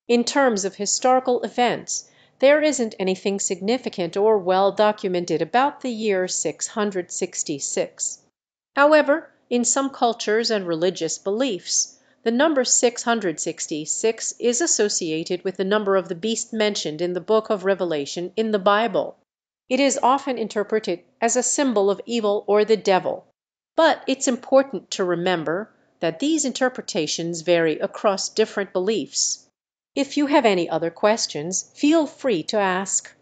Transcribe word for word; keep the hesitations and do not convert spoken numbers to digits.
In terms of historical events, there isn't anything significant or well documented about the year six hundred sixty-six. However, in some cultures and religious beliefs, the number six hundred sixty-six is associated with the number of the beast mentioned in the book of Revelation in the Bible. It is often interpreted as a symbol of evil or the devil, but it's important to remember that these interpretations vary across different beliefs. If you have any other questions, feel free to ask.